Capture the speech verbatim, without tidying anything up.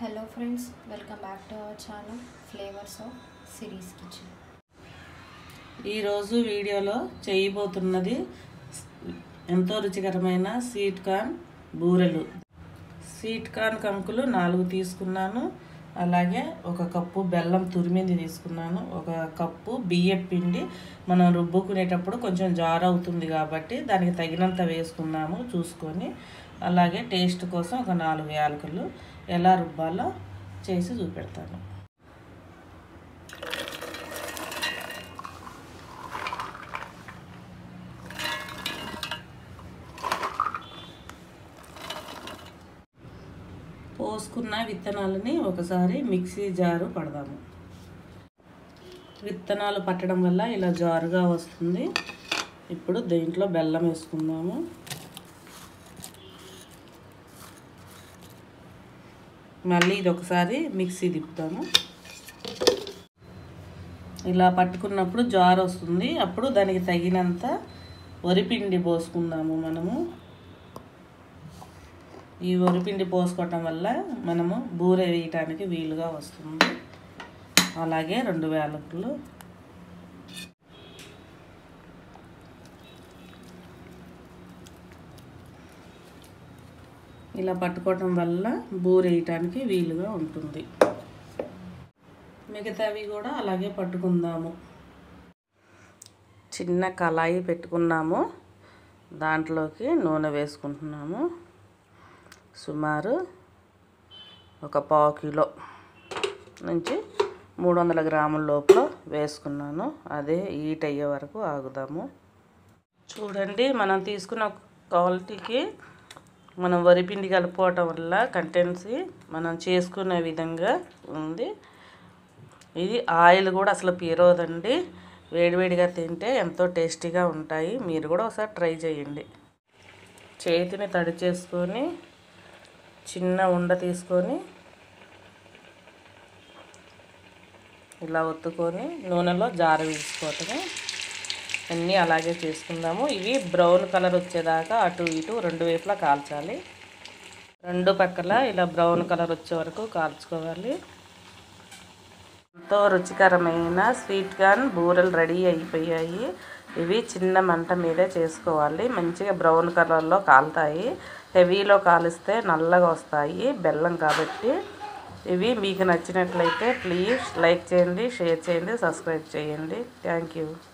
Hello friends, welcome back to our channel Flavors of Series Kitchen. ఈ రోజు వీడియోలో చేయబోతున్నది ఎంతో రుచికరమైన స్వీట్ కార్న్ బూరెలు. స్వీట్ కార్న్ కంకులు నాలుగు తీసుకున్నాను. అలాగే ఒక కప్పు బెల్లం తురిమింది తీసుకున్నాను. ఒక కప్పు బియ్యం పిండి మనం రుబ్బుకునేటప్పుడు కొంచెం జారు అవుతుంది కాబట్టి దానికి తగినంత వేసుకున్నాము చూసుకొని. అలాగే టేస్ట్ కోసం ఒక నాలుగు యాలకులు ఎలా రుబ్బాలో చేసి చూపెడతాను. పోసుకున్న విత్తనాలని ఒకసారి మిక్సీ జారు పడదాము. విత్తనాలు పట్టడం వల్ల ఇలా జారుగా వస్తుంది. ఇప్పుడు దీంట్లో బెల్లం వేసుకుందాము. మళ్ళీ ఇది ఒకసారి మిక్సీ తిప్పుతాము. ఇలా పట్టుకున్నప్పుడు జారు వస్తుంది. అప్పుడు దానికి తగినంత వరిపిండి పోసుకుందాము. మనము ఈ వరిపిండి పోసుకోవటం వల్ల మనము బూరె వేయటానికి వీలుగా వస్తుంది. అలాగే రెండు యాలకులు, ఇలా పట్టుకోవటం వల్ల బూరె వేయటానికి వీలుగా ఉంటుంది. మిగతావి కూడా అలాగే పట్టుకుందాము. చిన్న కళాయి పెట్టుకున్నాము. దాంట్లోకి నూనె వేసుకుంటున్నాము. సుమారు ఒక పావు కిలో నుంచి మూడు వందల గ్రాముల లోపల వేసుకున్నాను. అదే హీట్ అయ్యే వరకు ఆగుదాము. చూడండి, మనం తీసుకున్న క్వాలిటీకి మనం వరిపిండి కలుపుకోవటం వల్ల కంటెన్సీ మనం చేసుకునే విధంగా ఉంది. ఇది ఆయిల్ కూడా అసలు పీరవదండి. వేడివేడిగా తింటే ఎంతో టేస్టీగా ఉంటాయి. మీరు కూడా ఒకసారి ట్రై చేయండి. చేతిని తడి చేసుకొని చిన్న ఉండ తీసుకొని ఇలా ఒత్తుకొని నూనెలో జార వేసుకోవటమే. అన్నీ అలాగే చేసుకుందాము. ఇవి బ్రౌన్ కలర్ వచ్చేదాకా అటు ఇటు రెండు వైపులా కాల్చాలి. రెండు పక్కల ఇలా బ్రౌన్ కలర్ వచ్చే వరకు కాల్చుకోవాలి. ఎంతో రుచికరమైన స్వీట్ కార్న్ బూరెలు రెడీ అయిపోయాయి. ఇవి చిన్న మంట మీదే చేసుకోవాలి. మంచిగా బ్రౌన్ కలర్లో కాలుతాయి. హెవీలో కాలిస్తే నల్లగా వస్తాయి, బెల్లం కాబట్టి. ఇవి మీకు నచ్చినట్లయితే ప్లీజ్ లైక్ చేయండి, షేర్ చేయండి, సబ్స్క్రైబ్ చేయండి. Thank you.